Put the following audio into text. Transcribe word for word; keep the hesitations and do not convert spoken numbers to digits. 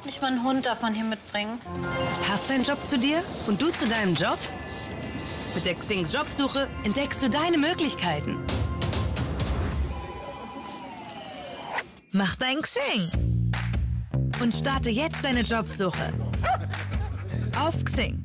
Nicht mal einen Hund darf man hier mitbringen. Passt dein Job zu dir und du zu deinem Job? Mit der Xing Jobsuche entdeckst du deine Möglichkeiten. Mach dein Xing und starte jetzt deine Jobsuche auf Xing.